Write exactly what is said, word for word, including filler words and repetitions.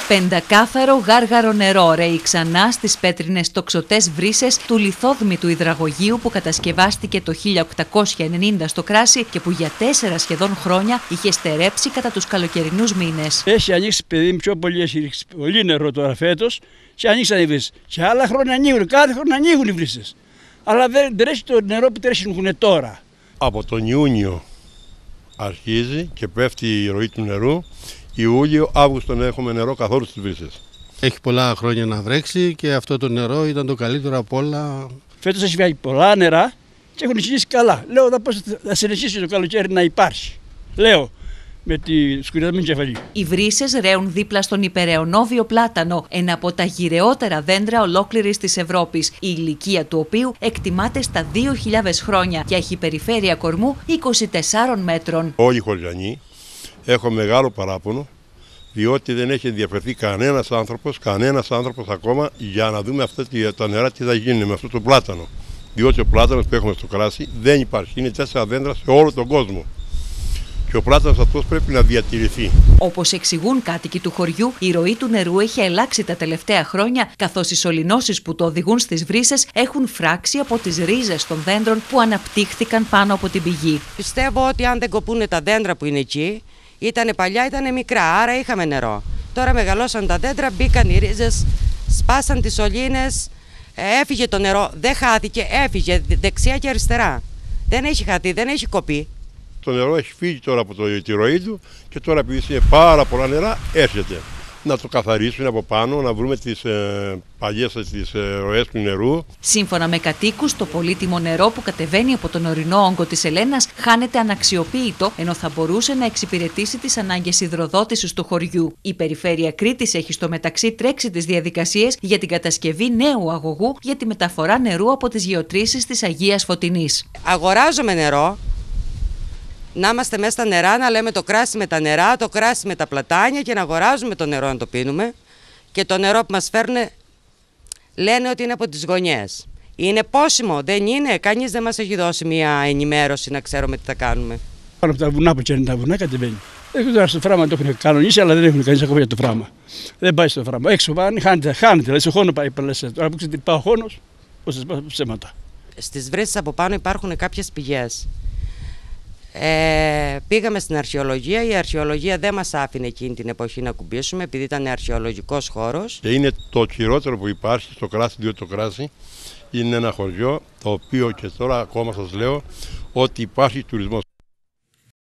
Πεντακάθαρο γάργαρο νερό ρέει ξανά στις πέτρινες τοξωτές βρύσες του λιθόδμητου υδραγωγείου που κατασκευάστηκε το χίλια οκτακόσια ενενήντα στο Κράσι και που για τέσσερα σχεδόν χρόνια είχε στερέψει κατά τους καλοκαιρινούς μήνες. Έχει ανοίξει, παιδί μου, πιο πολύ, έχει ρίξει πολύ νερό τώρα φέτος και ανοίξαν οι βρύσες. Και άλλα χρόνια ανοίγουν, κάθε χρόνο ανοίγουν οι βρύσες. Αλλά δεν τρέχει το νερό που τρέχουν τώρα. Από τον Ιούνιο αρχίζει και πέφτει η ροή του νερού. Ιούλιο, Αύγουστο δεν έχουμε νερό καθόλου στις βρύσες. Έχει πολλά χρόνια να βρέξει και αυτό το νερό ήταν το καλύτερο από όλα. Φέτος έχει βγάλει πολλά νερά και έχουν συνεχίσει καλά. Λέω θα, πώς θα συνεχίσει το καλοκαίρι να υπάρχει. Λέω με τη σκουριασμένη κεφαλή. Οι βρύσες ρέουν δίπλα στον υπεραιωνόβιο πλάτανο, ένα από τα γυρεότερα δέντρα ολόκληρης της Ευρώπης, η ηλικία του οποίου εκτιμάται στα δύο χιλιάδες χρόνια και έχει περιφέρεια κορμού είκοσι τεσσάρων μέτρων. Όλοι οι χωριανοί έχω μεγάλο παράπονο, διότι δεν έχει ενδιαφερθεί κανένας άνθρωπος, κανένας άνθρωπος ακόμα για να δούμε αυτά τα νερά τι θα γίνει με αυτό το πλάτανο. Διότι ο πλάτανος που έχουμε στο Κράσι δεν υπάρχει, είναι τέσσερα δέντρα σε όλο τον κόσμο. Και ο πλάτανος αυτός πρέπει να διατηρηθεί. Όπως εξηγούν κάτοικοι του χωριού, η ροή του νερού έχει αλλάξει τα τελευταία χρόνια, καθώς οι σωληνώσεις που το οδηγούν στις βρύσες έχουν φράξει από τις ρίζες των δέντρων που αναπτύχθηκαν πάνω από την πηγή. Πιστεύω ότι αν δεν κοπούνε τα δέντρα που είναι εκεί, ήτανε παλιά, ήταν μικρά, άρα είχαμε νερό. Τώρα μεγαλώσαν τα δέντρα, μπήκαν οι ρίζες, σπάσαν τις σωλήνες, έφυγε το νερό, δεν χάθηκε, έφυγε δεξιά και αριστερά. Δεν έχει χαθεί, δεν έχει κοπεί. Το νερό έχει φύγει τώρα από το, τη ροή του και τώρα επειδή είναι πάρα πολλά νερά έρχεται. Να το καθαρίσουν από πάνω, να βρούμε τις ε, παλιές τις ε, ροές του νερού. Σύμφωνα με κατοίκους, το πολύτιμο νερό που κατεβαίνει από τον ορεινό όγκο της Ελένας χάνεται αναξιοποίητο, ενώ θα μπορούσε να εξυπηρετήσει τις ανάγκες υδροδότησης του χωριού. Η Περιφέρεια Κρήτης έχει στο μεταξύ τρέξει τις διαδικασίες για την κατασκευή νέου αγωγού για τη μεταφορά νερού από τις γεωτρήσεις της Αγίας Φωτεινής. Αγοράζουμε νερό. Να είμαστε μέσα στα νερά, να λέμε το κράσι με τα νερά, το κράσι με τα πλατάνια και να αγοράζουμε το νερό να το πίνουμε. Και το νερό που μας φέρνουν λένε ότι είναι από τις γωνιές. Είναι πόσιμο, δεν είναι, κανείς δεν μας έχει δώσει μια ενημέρωση να ξέρουμε τι θα κάνουμε. Πάνω από τα βουνά που καίνουν τα βουνά κατεβαίνει. Έχω τώρα στο φράμα το έχουν κανονίσει, αλλά δεν έχουν κανείς ακόμα για το φράμα. Δεν πάει στο φράμα. Έξω πάνε, χάνεται, χάνεται. Δηλαδή στο χώνο πάει παλαίσια. Τώρα που ξέρετε πάει ο χώνος, πώς σας πάω ψέματα. Στις βρύσες από πάνω υπάρχουν κάποιες πηγές. Ε, πήγαμε στην αρχαιολογία, η αρχαιολογία δεν μας άφηνε εκείνη την εποχή να κουμπίσουμε επειδή ήταν αρχαιολογικός χώρος. Και είναι το χειρότερο που υπάρχει στο Κράσι, διότι το Κράσι είναι ένα χωριό το οποίο και τώρα ακόμα σας λέω ότι υπάρχει τουρισμός.